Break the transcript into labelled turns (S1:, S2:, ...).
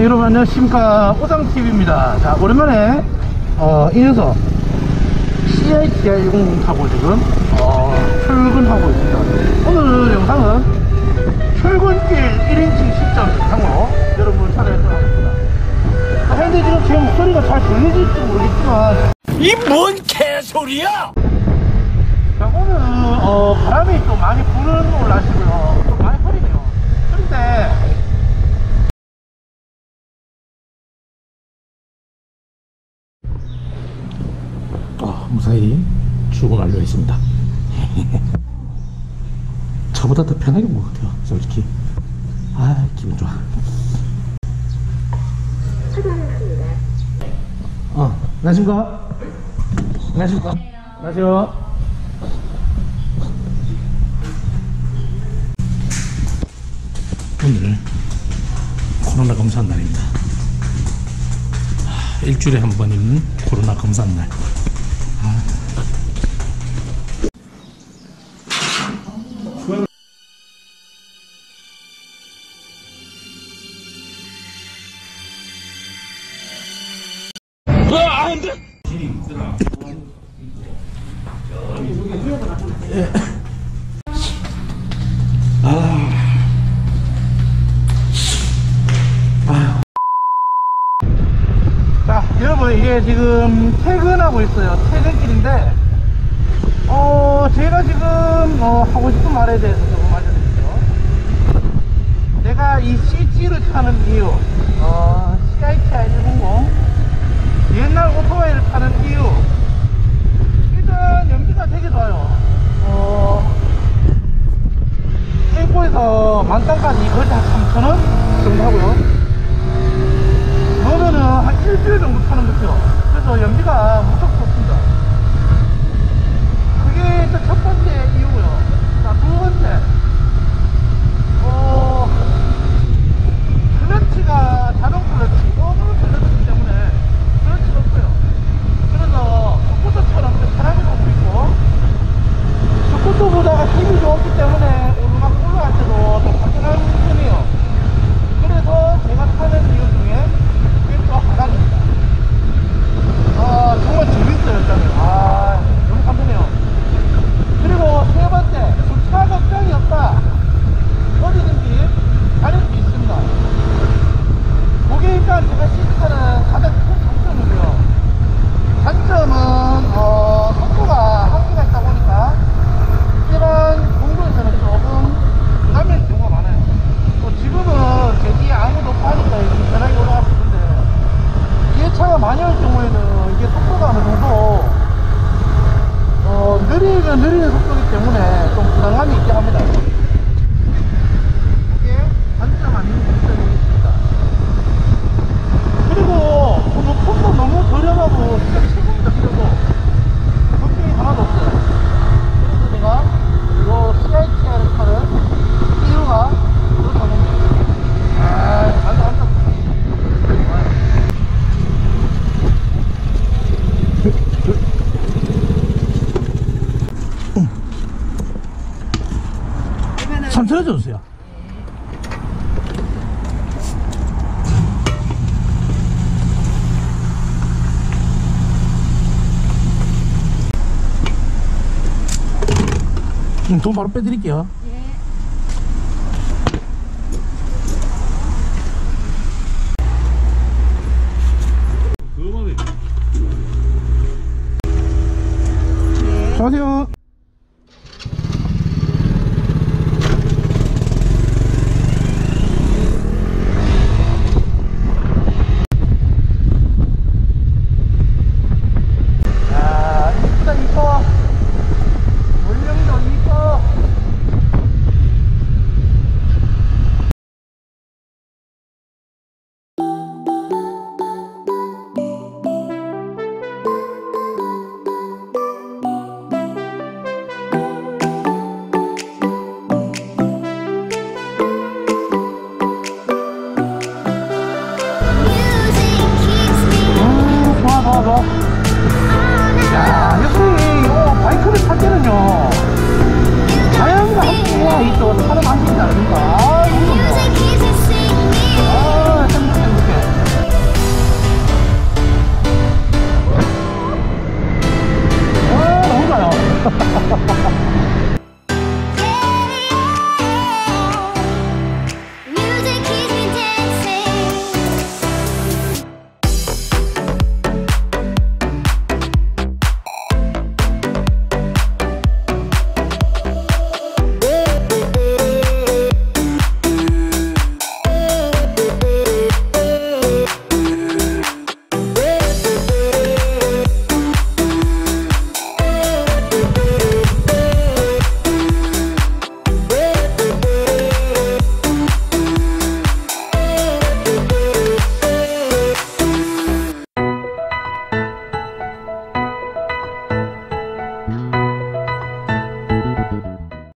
S1: 여러분 안녕하십니까, 오상TV입니다. 자, 오랜만에 이 녀석 CITR 100 타고 지금 출근하고 있습니다. 오늘 영상은 출근길 1인칭 시점 영상으로 여러분 찾아뵙도록 하겠습니다. 현재 지금 제 목소리가 잘 들리실지 모르겠지만
S2: 이 뭔 개소리야!
S1: 자, 오늘 바람이 좀 많이 부는 오늘 날씨고요. 좀 많이 흐리네요. 그런데 무사히 출근 완료했습니다. 저보다 더 편하게 온 것 같아요, 솔직히. 기분 좋아. 안녕하십니까? 안녕하십니까? 안녕하세요. 오늘 코로나 검사한 날입니다. 일주일에 한 번 있는 코로나 검사한 날.
S2: 안 돼!
S1: 자, 여러분, 이게 지금 퇴근하고 있어요. 퇴근길인데 제가 지금 하고 싶은 말에 대해서 조금 알려드릴게요. 내가 이 CG를 타는 이유, CITR 100 옛날 오토바이를 타는 이유, 일단 연비가 되게 좋아요. 세이코에서 만땅까지 거의 한 3,000원 정도 하고요. 그러면은 한 일주일 정도 타는 거죠. 그래서 연비가 무척 좋습니다. 그게 일단 첫 번째 이유고요. 자, 두 번째, 클러치가 자동 클러치, 클러치 때문에 클러치가 없어요. 그래서 스쿠터처럼 좀 편하게 타고 있고, 스쿠터보다가 힘이 좋기 때문에 오르막 올라갈 때도 더 간편한 편이에요. 그래서 제가 타는 이유 중에 이게 또 하나입니다. 정말 재밌어요, 일단은. 너무 간편해요. 그리고 세 번째, 주차 걱정이 없다. 어디든지 다닐 수 있습니다. 그게 일단 제가 시스템은 가장 큰 장점이고요. 단점은 속도가 한계가 있다 보니까 이런 공도에서는 조금 부담일 경우가 많아요. 지금은 제 뒤에 아무도 없고 하니까 이렇게 편하게 올라갈 수 있는데, 뒤에 차가 많이 올 경우에는 이게 속도가 어느 정도 느리면 느리는 속도이기 때문에 좀 부담감이 있긴 합니다. 이게 단점 아닌 장점이 있습니다. 그리고 높음도 너무 저렴하고 진짜 최고입니다. 그래도 걱정이 하나도 없어요. 그래서 제가 이 CITR을 타는 이유가 그렇다고 합니다. 감사합니다. 천천히 해주세요. 돈 바로 빼드릴게요. 안녕하세요. 이쁘다, 이뻐. 원령도 이뻐. 좋아. 야, 역시 바이크를 탈 때는요, 자연과 함께 해야 이 또 타는 맛이 있지 않습니까?